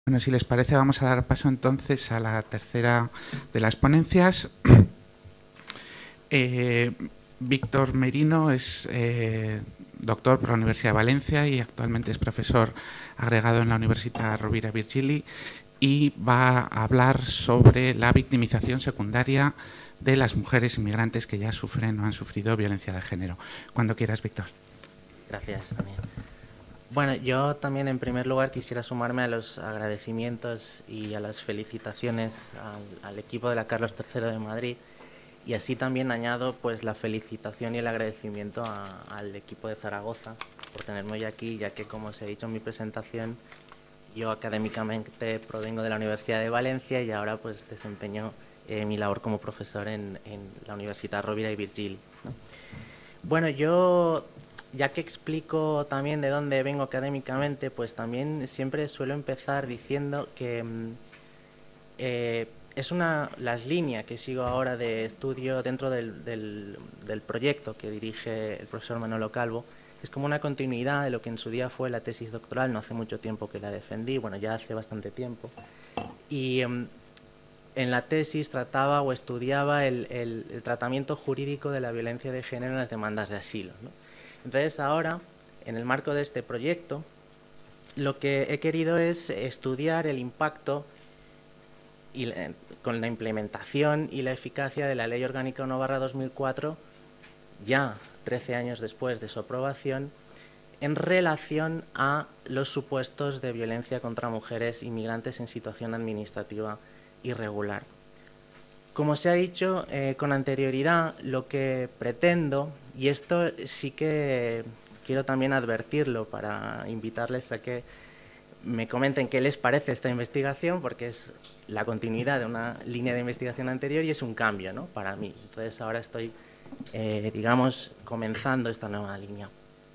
Bueno, si les parece, vamos a dar paso entonces a la tercera de las ponencias. Víctor Merino es doctor por la Universidad de Valencia y actualmente es profesor agregado en la Universitat Rovira i Virgili y va a hablar sobre la victimización secundaria de las mujeres inmigrantes que ya sufren o han sufrido violencia de género. Cuando quieras, Víctor. Gracias también. Bueno, yo también en primer lugar quisiera sumarme a los agradecimientos y a las felicitaciones al equipo de la Carlos III de Madrid, y así también añado pues la felicitación y el agradecimiento al equipo de Zaragoza por tenerme hoy aquí, ya que, como os he dicho en mi presentación, yo académicamente provengo de la Universidad de Valencia y ahora pues desempeño mi labor como profesor en la Universitat Rovira i Virgili, ¿no? Bueno, yo, ya que explico también de dónde vengo académicamente, pues también siempre suelo empezar diciendo que las líneas que sigo ahora de estudio dentro del proyecto que dirige el profesor Manolo Calvo, es como una continuidad de lo que en su día fue la tesis doctoral. No hace mucho tiempo que la defendí, bueno, ya hace bastante tiempo, y en la tesis trataba o estudiaba el tratamiento jurídico de la violencia de género en las demandas de asilo, ¿no? Entonces ahora, en el marco de este proyecto, lo que he querido es estudiar el impacto con la implementación y la eficacia de la Ley Orgánica 1/2004, ya 13 años después de su aprobación, en relación a los supuestos de violencia contra mujeres inmigrantes en situación administrativa irregular. Como se ha dicho con anterioridad, lo que pretendo, y esto sí que quiero también advertirlo para invitarles a que me comenten qué les parece esta investigación, porque es la continuidad de una línea de investigación anterior y es un cambio, ¿no?, para mí. Entonces ahora estoy, digamos, comenzando esta nueva línea.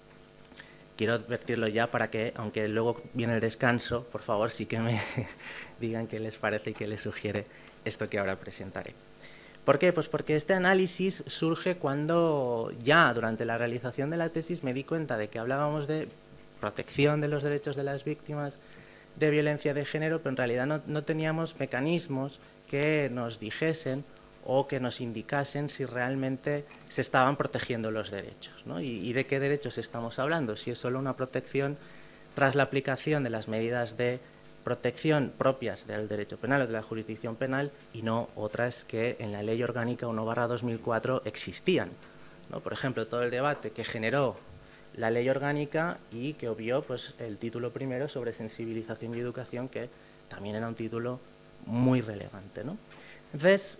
Quiero advertirlo ya para que, aunque luego viene el descanso, por favor sí que me digan qué les parece y qué les sugiere esto que ahora presentaré. ¿Por qué? Pues porque este análisis surge cuando ya durante la realización de la tesis me di cuenta de que hablábamos de protección de los derechos de las víctimas de violencia de género, pero en realidad no teníamos mecanismos que nos dijesen o que nos indicasen si realmente se estaban protegiendo los derechos, ¿no? ¿Y de qué derechos estamos hablando? Si es solo una protección tras la aplicación de las medidas de protección propias del derecho penal o de la jurisdicción penal, y no otras que en la Ley Orgánica 1/2004 existían, ¿no? Por ejemplo, todo el debate que generó la Ley Orgánica y que obvió pues, el título primero sobre sensibilización y educación, que también era un título muy relevante, ¿no? Entonces,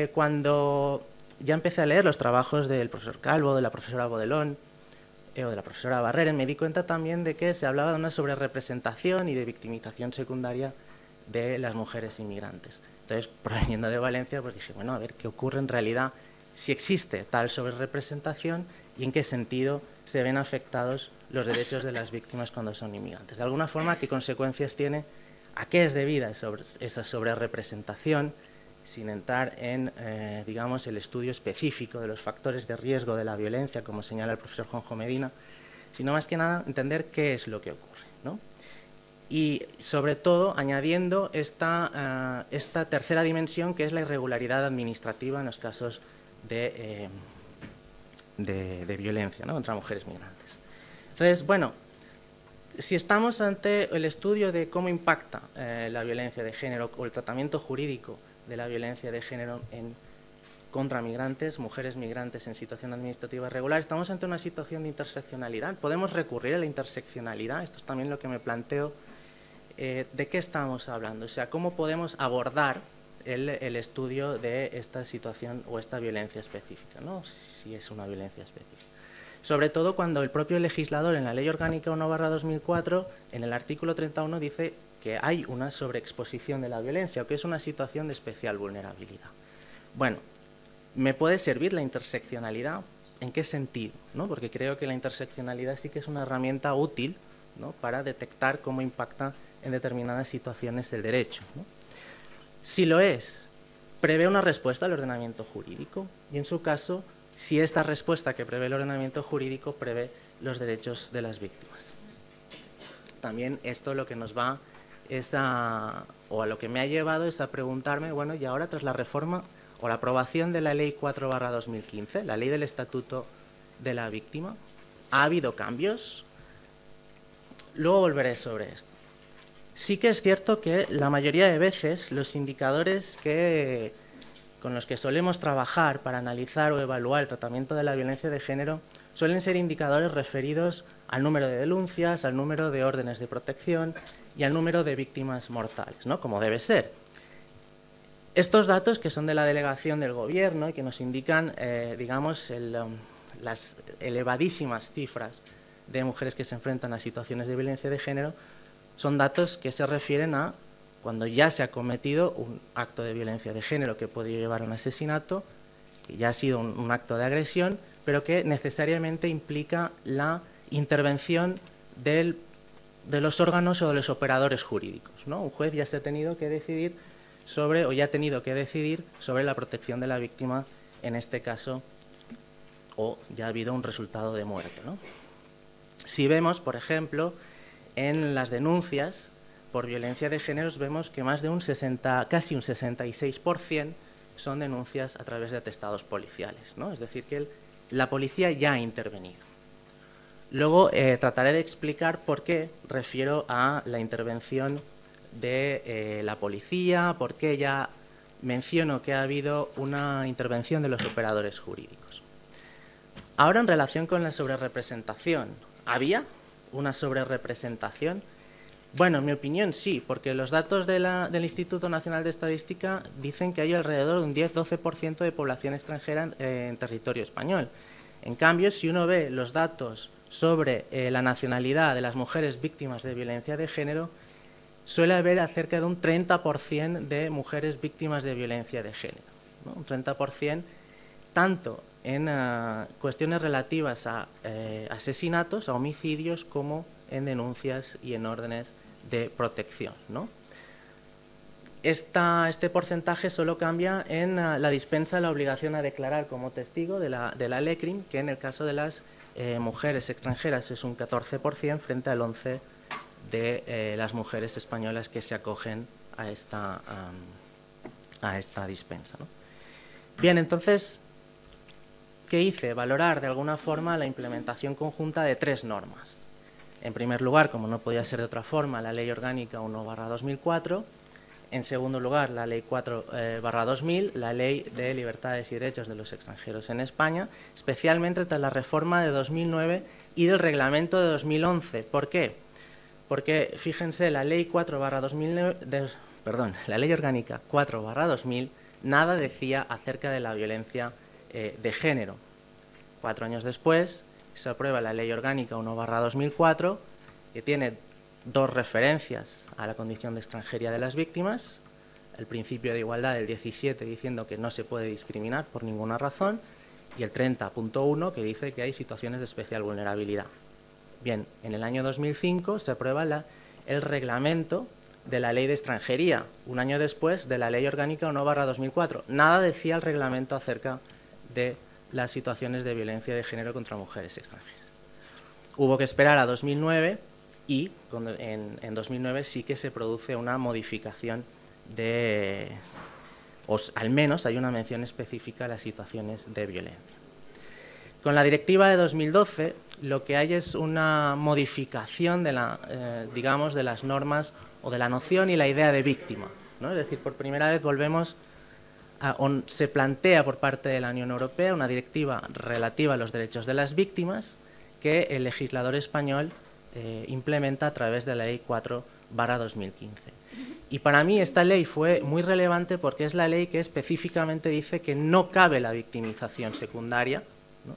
cuando ya empecé a leer los trabajos del profesor Calvo, de la profesora Bodelón o de la profesora Barreren, me di cuenta también de que se hablaba de una sobrerepresentación y de victimización secundaria de las mujeres inmigrantes. Entonces, proveniendo de Valencia, pues dije, bueno, a ver qué ocurre en realidad, si existe tal sobrerepresentación y en qué sentido se ven afectados los derechos de las víctimas cuando son inmigrantes. De alguna forma, ¿qué consecuencias tiene? ¿A qué es debida esa sobrerepresentación? Sin entrar en, digamos, el estudio específico de los factores de riesgo de la violencia, como señala el profesor Juanjo Medina, sino más que nada entender qué es lo que ocurre, ¿no? Y sobre todo añadiendo esta tercera dimensión, que es la irregularidad administrativa en los casos de violencia, ¿no?, contra mujeres migrantes. Entonces, bueno, si estamos ante el estudio de cómo impacta la violencia de género o el tratamiento jurídico de la violencia de género contra migrantes, mujeres migrantes en situación administrativa irregular, estamos ante una situación de interseccionalidad. Podemos recurrir a la interseccionalidad, esto es también lo que me planteo. ¿De qué estamos hablando? O sea, ¿cómo podemos abordar el estudio de esta situación o esta violencia específica, ¿no?, si es una violencia específica? Sobre todo cuando el propio legislador en la Ley Orgánica 1/2004, en el artículo 31, dice que hay una sobreexposición de la violencia o que es una situación de especial vulnerabilidad. Bueno, ¿me puede servir la interseccionalidad? ¿En qué sentido?, ¿no? Porque creo que la interseccionalidad sí que es una herramienta útil, ¿no?, para detectar cómo impacta en determinadas situaciones el derecho, ¿no? Si lo es, prevé una respuesta al ordenamiento jurídico y, en su caso, si esta respuesta que prevé el ordenamiento jurídico prevé los derechos de las víctimas. También esto lo que nos va o a lo que me ha llevado es a preguntarme, bueno, y ahora tras la reforma o la aprobación de la Ley 4/2015, la Ley del Estatuto de la Víctima, ¿ha habido cambios? Luego volveré sobre esto. Sí que es cierto que la mayoría de veces los indicadores con los que solemos trabajar para analizar o evaluar el tratamiento de la violencia de género suelen ser indicadores referidos al número de denuncias, al número de órdenes de protección y al número de víctimas mortales, ¿no? Como debe ser. Estos datos, que son de la delegación del Gobierno y que nos indican, digamos, las elevadísimas cifras de mujeres que se enfrentan a situaciones de violencia de género, son datos que se refieren a cuando ya se ha cometido un acto de violencia de género que puede llevar a un asesinato, que ya ha sido un acto de agresión, pero que necesariamente implica la intervención de los órganos o de los operadores jurídicos, ¿no? Un juez ya se ha tenido que decidir sobre la protección de la víctima en este caso, o ya ha habido un resultado de muerte, ¿no? Si vemos, por ejemplo, en las denuncias por violencia de género, vemos que casi un 66% son denuncias a través de atestados policiales, ¿no? Es decir, que la policía ya ha intervenido. Luego trataré de explicar por qué refiero a la intervención de la policía, por qué ya menciono que ha habido una intervención de los operadores jurídicos. Ahora, en relación con la sobrerepresentación, ¿había una sobrerepresentación? Bueno, en mi opinión sí, porque los datos del Instituto Nacional de Estadística dicen que hay alrededor de un 10-12% de población extranjera en territorio español. En cambio, si uno ve los datos sobre la nacionalidad de las mujeres víctimas de violencia de género, suele haber cerca de un 30% de mujeres víctimas de violencia de género, ¿no? Un 30% tanto en cuestiones relativas a asesinatos, a homicidios, como en denuncias y en órdenes de protección, ¿no? Este porcentaje solo cambia en la dispensa de la obligación a declarar como testigo de la LECRIM, que en el caso de las mujeres extranjeras es un 14% frente al 11% de las mujeres españolas que se acogen a esta dispensa, ¿no? Bien, entonces, ¿qué hice? Valorar de alguna forma la implementación conjunta de 3 normas. En primer lugar, como no podía ser de otra forma, la Ley Orgánica 1/2004. En segundo lugar, la Ley 4/2000, la Ley de Libertades y Derechos de los Extranjeros en España, especialmente tras la reforma de 2009 y del Reglamento de 2011. ¿Por qué? Porque, fíjense, la Ley 4/2009, la Ley Orgánica 4/2000 nada decía acerca de la violencia de género. 4 años después se aprueba la Ley Orgánica 1/2004, que tiene 2 referencias a la condición de extranjería de las víctimas, el principio de igualdad del 17 diciendo que no se puede discriminar por ninguna razón, y el 30.1 que dice que hay situaciones de especial vulnerabilidad. Bien, en el año 2005 se aprueba el reglamento de la Ley de Extranjería, un año después de la Ley Orgánica 1/2004. Nada decía el reglamento acerca de las situaciones de violencia de género contra mujeres extranjeras. Hubo que esperar a 2009 y en 2009 sí que se produce una modificación o al menos hay una mención específica a las situaciones de violencia. Con la directiva de 2012 lo que hay es una modificación de las normas o de la noción y la idea de víctima, ¿no? Es decir, por primera vez se plantea por parte de la Unión Europea una directiva relativa a los derechos de las víctimas que el legislador español implementa a través de la Ley 4/2015. Y para mí esta ley fue muy relevante porque es la ley que específicamente dice que no cabe la victimización secundaria, ¿no?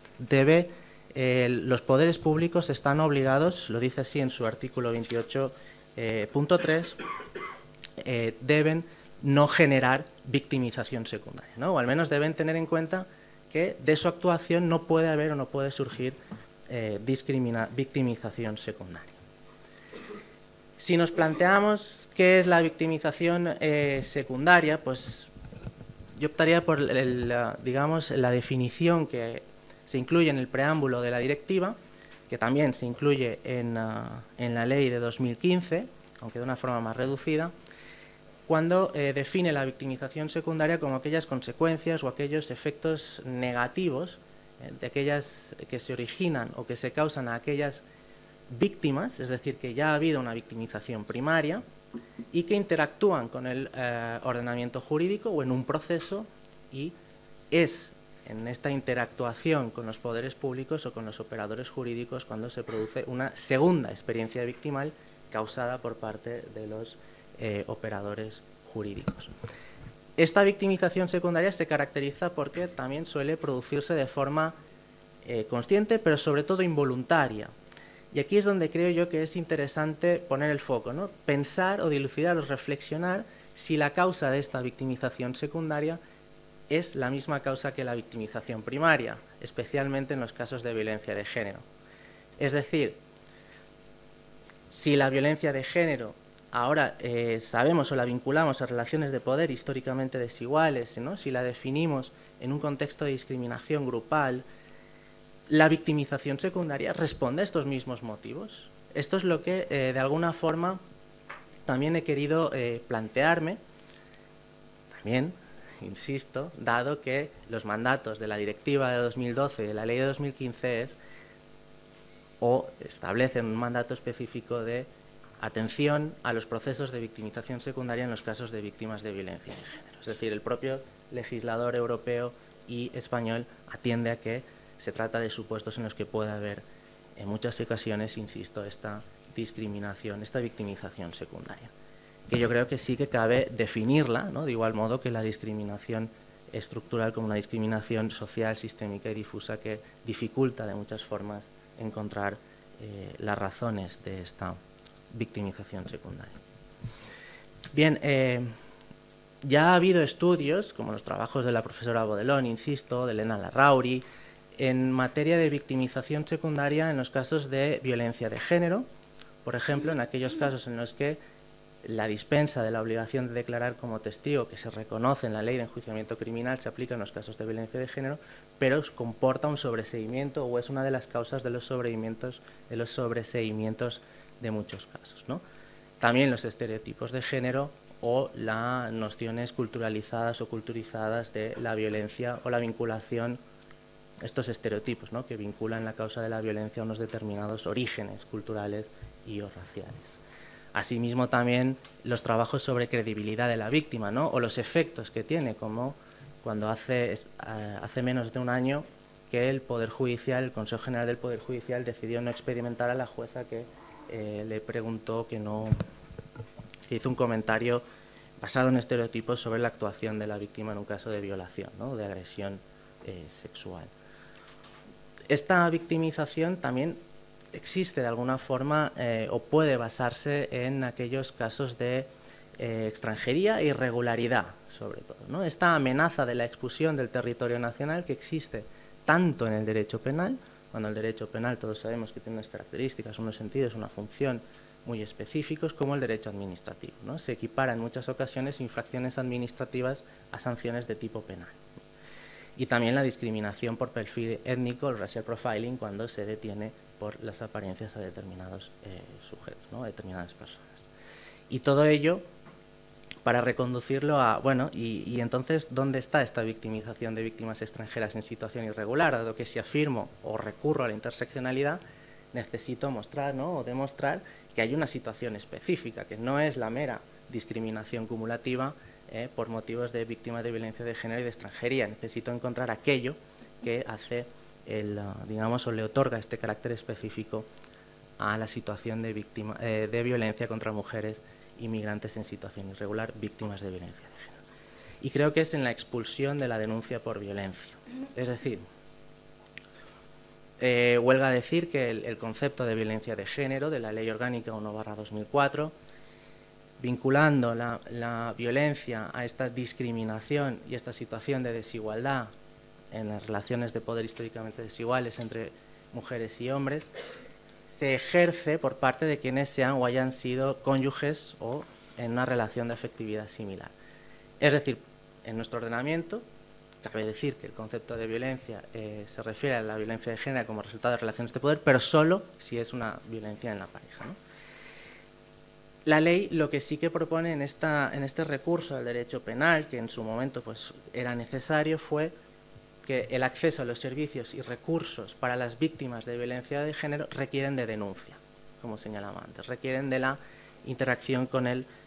Los poderes públicos están obligados, lo dice así en su artículo 28.3, deben no generar victimización secundaria, ¿no? O al menos deben tener en cuenta que de su actuación no puede haber o no puede surgir victimización secundaria. Si nos planteamos qué es la victimización secundaria, pues yo optaría por la definición que se incluye en el preámbulo de la directiva, que también se incluye en la ley de 2015, aunque de una forma más reducida, cuando define la victimización secundaria como aquellas consecuencias o aquellos efectos negativos de aquellas que se originan o que se causan a aquellas víctimas, es decir, que ya ha habido una victimización primaria y que interactúan con el ordenamiento jurídico o en un proceso, y es en esta interactuación con los poderes públicos o con los operadores jurídicos cuando se produce una segunda experiencia victimal causada por parte de los operadores jurídicos. Esta victimización secundaria se caracteriza porque también suele producirse de forma consciente, pero sobre todo involuntaria. Y aquí es donde creo yo que es interesante poner el foco, ¿no? Pensar o dilucidar o reflexionar si la causa de esta victimización secundaria es la misma causa que la victimización primaria, especialmente en los casos de violencia de género. Es decir, si la violencia de género ahora sabemos o la vinculamos a relaciones de poder históricamente desiguales, ¿no? Si la definimos en un contexto de discriminación grupal, la victimización secundaria responde a estos mismos motivos. Esto es lo que, de alguna forma, también he querido plantearme, también, insisto, dado que los mandatos de la Directiva de 2012 y de la Ley de 2015 establecen un mandato específico de atención a los procesos de victimización secundaria en los casos de víctimas de violencia de género. Es decir, el propio legislador europeo y español atiende a que se trata de supuestos en los que puede haber, en muchas ocasiones, insisto, esta discriminación, esta victimización secundaria, que yo creo que sí que cabe definirla, ¿no? De igual modo que la discriminación estructural como una discriminación social, sistémica y difusa que dificulta de muchas formas encontrar las razones de esta victimización secundaria. Bien, ya ha habido estudios, como los trabajos de la profesora Bodelón, insisto, de Elena Larrauri, en materia de victimización secundaria en los casos de violencia de género, por ejemplo, en aquellos casos en los que la dispensa de la obligación de declarar como testigo, que se reconoce en la ley de enjuiciamiento criminal, se aplica en los casos de violencia de género, pero comporta un sobreseimiento o es una de las causas de los sobreseimientos de muchos casos, ¿no? También los estereotipos de género o las nociones culturalizadas o culturizadas de la violencia o la vinculación, estos estereotipos, ¿no? Que vinculan la causa de la violencia a unos determinados orígenes culturales y o raciales. Asimismo, también los trabajos sobre credibilidad de la víctima, ¿no? O los efectos que tiene, como cuando hace menos de un año que el Poder Judicial, el Consejo General del Poder Judicial, decidió no expedimentar a la jueza que le preguntó que hizo un comentario basado en estereotipos sobre la actuación de la víctima en un caso de violación, ¿no? De agresión sexual. Esta victimización también existe de alguna forma o puede basarse en aquellos casos de extranjería e irregularidad, sobre todo, ¿no? Esta amenaza de la expulsión del territorio nacional que existe tanto en el derecho penal, cuando el derecho penal todos sabemos que tiene unas características, unos sentidos, una función muy específicos, como el derecho administrativo, ¿no? Se equipara en muchas ocasiones infracciones administrativas a sanciones de tipo penal. Y también la discriminación por perfil étnico, el racial profiling, cuando se detiene por las apariencias a determinados sujetos, ¿no? A determinadas personas. Y todo ello para reconducirlo a, bueno, y entonces, ¿dónde está esta victimización de víctimas extranjeras en situación irregular? Dado que si afirmo o recurro a la interseccionalidad, necesito mostrar, ¿no? O demostrar que hay una situación específica, que no es la mera discriminación cumulativa por motivos de víctimas de violencia de género y de extranjería. Necesito encontrar aquello que hace, digamos, o le otorga este carácter específico a la situación de violencia contra mujeres inmigrantes en situación irregular, víctimas de violencia de género. Y creo que es en la expulsión de la denuncia por violencia. Es decir, huelga decir que el concepto de violencia de género de la Ley Orgánica 1/2004, vinculando la violencia a esta discriminación y esta situación de desigualdad en las relaciones de poder históricamente desiguales entre mujeres y hombres, se ejerce por parte de quienes sean o hayan sido cónyuges o en una relación de afectividad similar. Es decir, en nuestro ordenamiento, cabe decir que el concepto de violencia se refiere a la violencia de género como resultado de relaciones de poder, pero solo si es una violencia en la pareja, ¿no? La ley lo que sí que propone en este recurso al derecho penal, que en su momento pues, era necesario, fue que el acceso a los servicios y recursos para las víctimas de violencia de género requieren de denuncia, como señalaba antes, requieren de la interacción con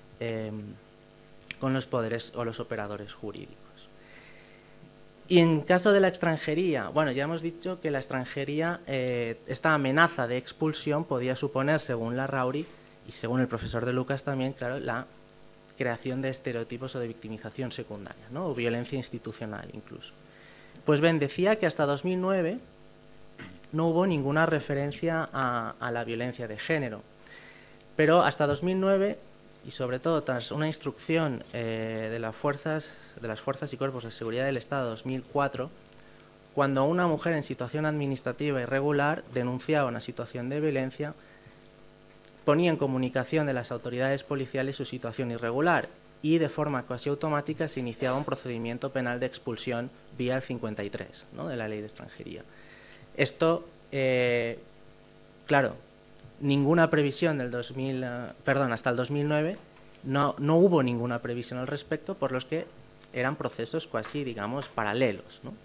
los poderes o los operadores jurídicos. Y en caso de la extranjería, bueno, ya hemos dicho que la extranjería, esta amenaza de expulsión podía suponer, según Larrauri y según el profesor de Lucas también, claro, la creación de estereotipos o de victimización secundaria, ¿no? O violencia institucional incluso. Pues bien, decía que hasta 2009 no hubo ninguna referencia a la violencia de género, pero hasta 2009, y sobre todo tras una instrucción de las fuerzas y cuerpos de seguridad del Estado 2004, cuando una mujer en situación administrativa irregular denunciaba una situación de violencia, ponía en comunicación de las autoridades policiales su situación irregular y de forma casi automática se iniciaba un procedimiento penal de expulsión vía el 53, ¿no?, de la Ley de Extranjería. Esto, claro, ninguna previsión hasta el 2009 no hubo ninguna previsión al respecto, por los que eran procesos casi, digamos, paralelos, ¿no?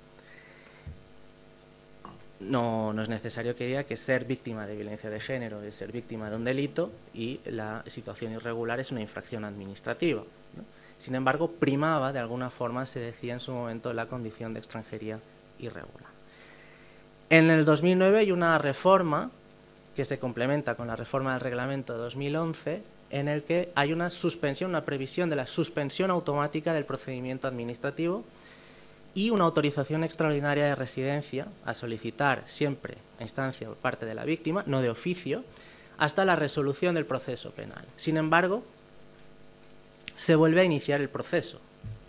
No es necesario que diga que ser víctima de violencia de género es ser víctima de un delito y la situación irregular es una infracción administrativa, ¿no? Sin embargo, primaba, de alguna forma, se decía en su momento, la condición de extranjería irregular. En el 2009 hay una reforma que se complementa con la reforma del reglamento de 2011, en el que hay una suspensión, una previsión de la suspensión automática del procedimiento administrativo y una autorización extraordinaria de residencia a solicitar siempre a instancia por parte de la víctima, no de oficio, hasta la resolución del proceso penal. Sin embargo, se vuelve a iniciar el proceso,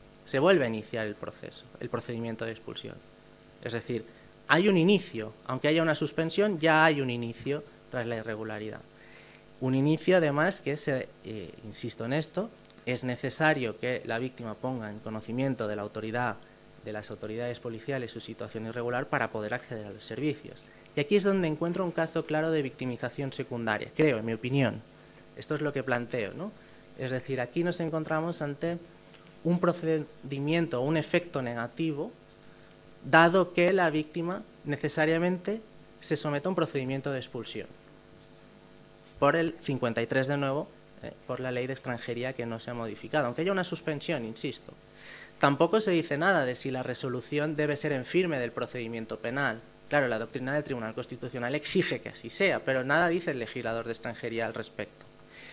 el procedimiento de expulsión. Es decir, hay un inicio, aunque haya una suspensión, ya hay un inicio tras la irregularidad. Un inicio, además, que, insisto en esto, es necesario que la víctima ponga en conocimiento de las autoridades policiales su situación irregular para poder acceder a los servicios. Y aquí es donde encuentro un caso claro de victimización secundaria, creo, en mi opinión. Esto es lo que planteo, ¿no? Es decir, aquí nos encontramos ante un procedimiento, un efecto negativo, dado que la víctima necesariamente se somete a un procedimiento de expulsión. Por el 53 de nuevo, por la Ley de Extranjería que no se ha modificado, aunque haya una suspensión, insisto. Tampoco se dice nada de si la resolución debe ser en firme del procedimiento penal. Claro, la doctrina del Tribunal Constitucional exige que así sea, pero nada dice el legislador de Extranjería al respecto.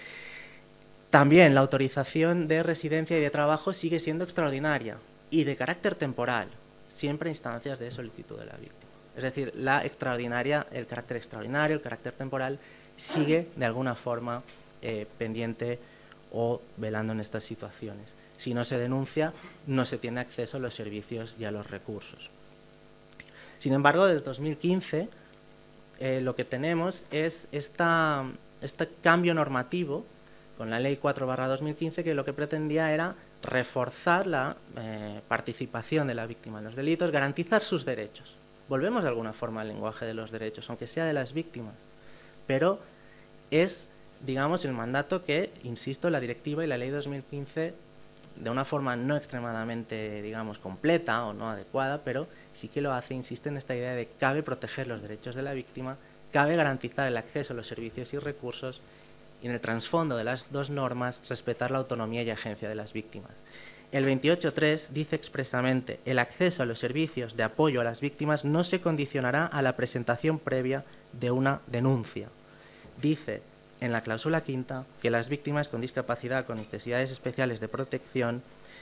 También la autorización de residencia y de trabajo sigue siendo extraordinaria y de carácter temporal, siempre a instancias de solicitud de la víctima. Es decir, el carácter extraordinario, el carácter temporal, sigue de alguna forma pendiente o velando en estas situaciones. Si no se denuncia, no se tiene acceso a los servicios y a los recursos. Sin embargo, desde 2015 lo que tenemos es este cambio normativo con la Ley 4/2015, que lo que pretendía era reforzar la participación de la víctima en los delitos, garantizar sus derechos. Volvemos de alguna forma al lenguaje de los derechos, aunque sea de las víctimas, pero es, digamos, el mandato que, insisto, la directiva y la Ley 2015, de una forma no extremadamente, digamos, completa o no adecuada, pero sí que lo hace, insiste en esta idea de que cabe proteger los derechos de la víctima, cabe garantizar el acceso a los servicios y recursos, y en el trasfondo de las dos normas, respetar la autonomía y agencia de las víctimas. El 28.3 dice expresamente: el acceso a los servicios de apoyo a las víctimas no se condicionará a la presentación previa de una denuncia. Dice en la cláusula quinta que las víctimas con discapacidad, con necesidades especiales de protección,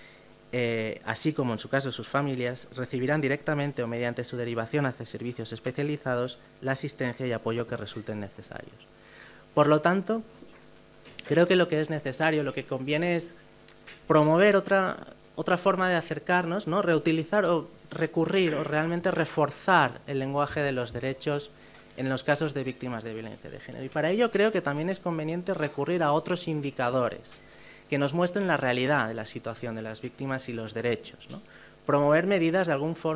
así como en su caso sus familias, recibirán directamente o mediante su derivación hacia servicios especializados la asistencia y apoyo que resulten necesarios. Por lo tanto, creo que lo que es necesario, lo que conviene es promover otra forma de acercarnos, ¿no? Reutilizar o recurrir o realmente reforzar el lenguaje de los derechos en los casos de víctimas de violencia de género. Y para ello creo que también es conveniente recurrir a otros indicadores que nos muestren la realidad de la situación de las víctimas y los derechos, ¿no? Promover medidas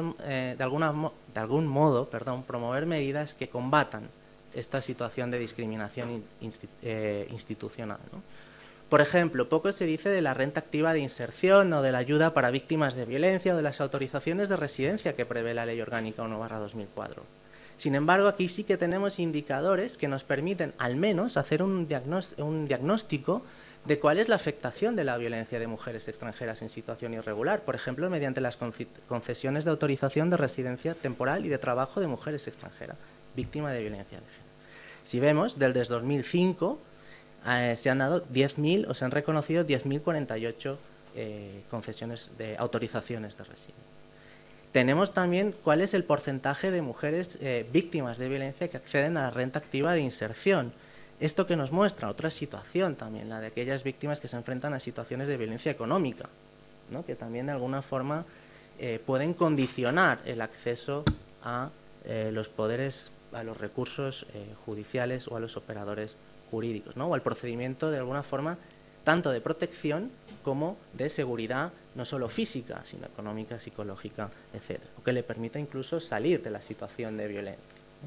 de algún modo, promover medidas que combatan esta situación de discriminación institucional, ¿no? Por ejemplo, poco se dice de la renta activa de inserción o de la ayuda para víctimas de violencia o de las autorizaciones de residencia que prevé la Ley Orgánica 1/2004. Sin embargo, aquí sí que tenemos indicadores que nos permiten al menos hacer un diagnóstico de cuál es la afectación de la violencia de mujeres extranjeras en situación irregular, por ejemplo, mediante las concesiones de autorización de residencia temporal y de trabajo de mujeres extranjeras, víctimas de violencia de género. Si vemos, desde 2005 se han dado 10.000 o se han reconocido 10.048 concesiones de autorizaciones de residencia. Tenemos también cuál es el porcentaje de mujeres víctimas de violencia que acceden a la renta activa de inserción. Esto que nos muestra otra situación también, la de aquellas víctimas que se enfrentan a situaciones de violencia económica, ¿no? Que también de alguna forma pueden condicionar el acceso a los poderes, a los recursos judiciales o a los operadores jurídicos, ¿no? O al procedimiento de alguna forma tanto de protección como de seguridad, no solo física, sino económica, psicológica, etc. O que le permita incluso salir de la situación de violencia,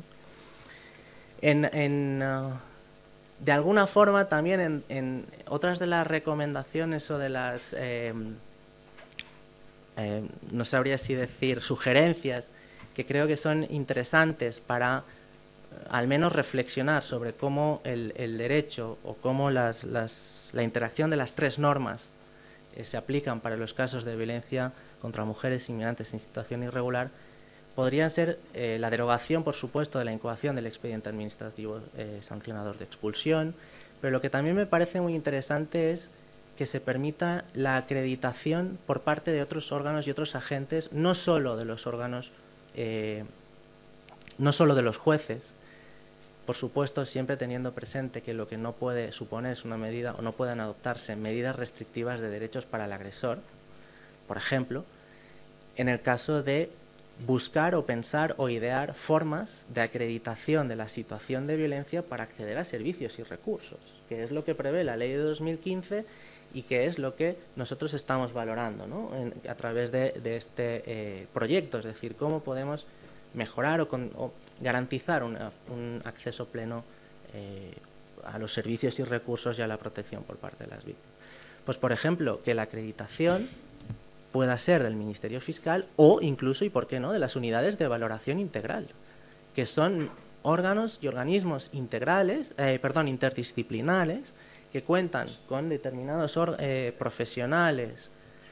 ¿no? De alguna forma también en otras de las recomendaciones o de las, no sabría si decir, sugerencias que creo que son interesantes para al menos reflexionar sobre cómo el derecho o cómo la interacción de las tres normas se aplican para los casos de violencia contra mujeres inmigrantes en situación irregular, podrían ser la derogación, por supuesto, de la incoación del expediente administrativo sancionador de expulsión, pero lo que también me parece muy interesante es que se permita la acreditación por parte de otros órganos y otros agentes, no solo de los órganos, no solo de los jueces, por supuesto, siempre teniendo presente que lo que no puede suponer es una medida o no puedan adoptarse medidas restrictivas de derechos para el agresor, por ejemplo, en el caso de buscar o pensar o idear formas de acreditación de la situación de violencia para acceder a servicios y recursos, que es lo que prevé la ley de 2015 y que es lo que nosotros estamos valorando, ¿no? A través de este proyecto, es decir, cómo podemos mejorar o garantizar un acceso pleno a los servicios y recursos y a la protección por parte de las víctimas. Pues, por ejemplo, que la acreditación pueda ser del Ministerio Fiscal o incluso, y por qué no, de las unidades de valoración integral, que son órganos y organismos interdisciplinares que cuentan con determinados profesionales,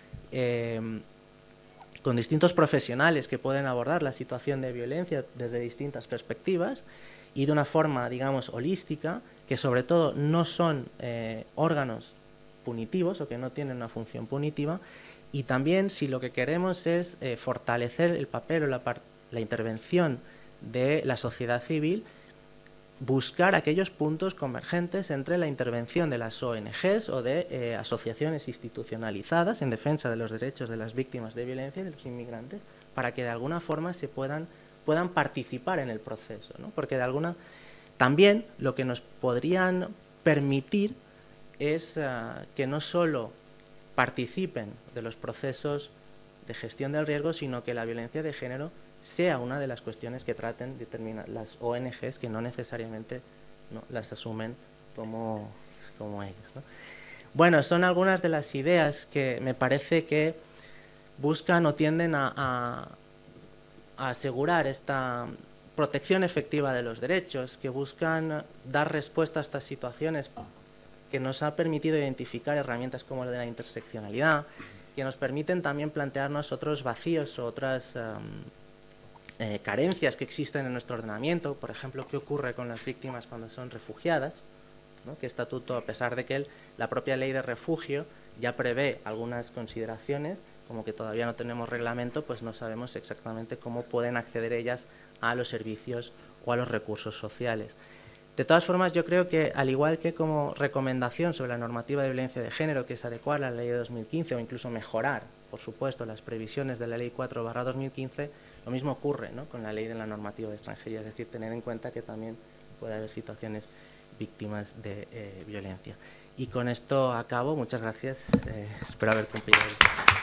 con distintos profesionales que pueden abordar la situación de violencia desde distintas perspectivas y de una forma, digamos, holística, que sobre todo no son órganos punitivos o que no tienen una función punitiva. Y también, si lo que queremos es fortalecer el papel o la intervención de la sociedad civil, buscar aquellos puntos convergentes entre la intervención de las ONGs o de asociaciones institucionalizadas en defensa de los derechos de las víctimas de violencia y de los inmigrantes, para que de alguna forma puedan participar en el proceso, ¿no? Porque también lo que nos podrían permitir es que no solo participen de los procesos de gestión del riesgo, sino que la violencia de género sea una de las cuestiones que traten las ONGs, que no necesariamente, ¿no?, las asumen como ellas, ¿no? Bueno, son algunas de las ideas que me parece que buscan o tienden a asegurar esta protección efectiva de los derechos, que buscan dar respuesta a estas situaciones, que nos ha permitido identificar herramientas como la de la interseccionalidad, que nos permiten también plantearnos otros vacíos o otras carencias que existen en nuestro ordenamiento. Por ejemplo, qué ocurre con las víctimas cuando son refugiadas, ¿no? Que estatuto, a pesar de que la propia ley de refugio ya prevé algunas consideraciones, como que todavía no tenemos reglamento, pues no sabemos exactamente cómo pueden acceder ellas a los servicios o a los recursos sociales. De todas formas, yo creo que, al igual que como recomendación sobre la normativa de violencia de género, que es adecuar la ley de 2015 o incluso mejorar, por supuesto, las previsiones de la ley 4/2015, lo mismo ocurre, ¿no?, con la ley de la normativa de extranjería, es decir, tener en cuenta que también puede haber situaciones víctimas de violencia. Y con esto acabo. Muchas gracias. Espero haber cumplido.